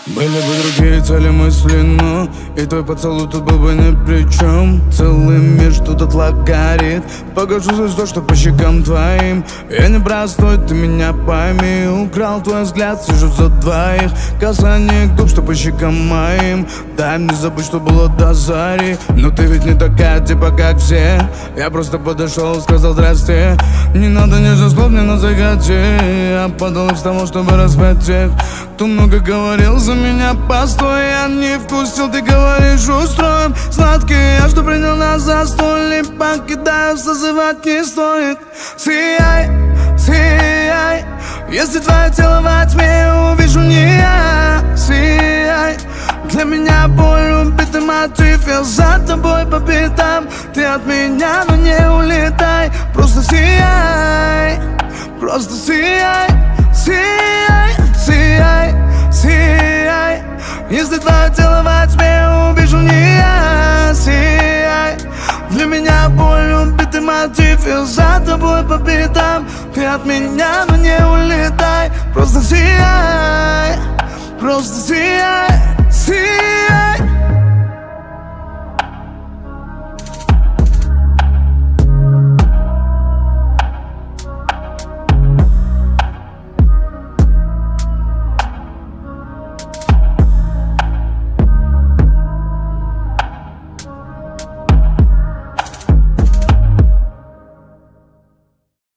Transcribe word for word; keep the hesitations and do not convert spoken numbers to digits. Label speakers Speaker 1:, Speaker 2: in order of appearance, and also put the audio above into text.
Speaker 1: Были бы другие цели мысли, но и твой поцелуй тут был бы ни при чем. Целый мир что тут горит. Покажу за то, что по щекам твоим. Я не простой, ты меня пойми. Украл твой взгляд, сижу за двоих. Касание губ, что по щекам моим. Дай мне забыть, что было до зари. Но ты ведь не такая, типа как все. Я просто подошел, сказал здрасте. Не надо нежных слов, мне на заготе. Я падал и встал, чтобы распять тех, кто много говорил за меня. Постой, я не вкусил, ты говоришь, устроим сладкий. Я что принял на застолье, покидаю, созывать не стоит. Сияй, сияй, если твое тело во тьме, увижу не я. Сияй, для меня боль убитый мотив. Я за тобой по пятам. Ты от меня, но не улетай. Просто сияй, просто сияй, сияй, сияй, сияй. Если твое тело во тьме, увижу не я. Сияй, для меня боль убитый мотив. Я за тобой по пятам. Ты от меня, но не улетай. Просто сияй, просто сияй, сияй.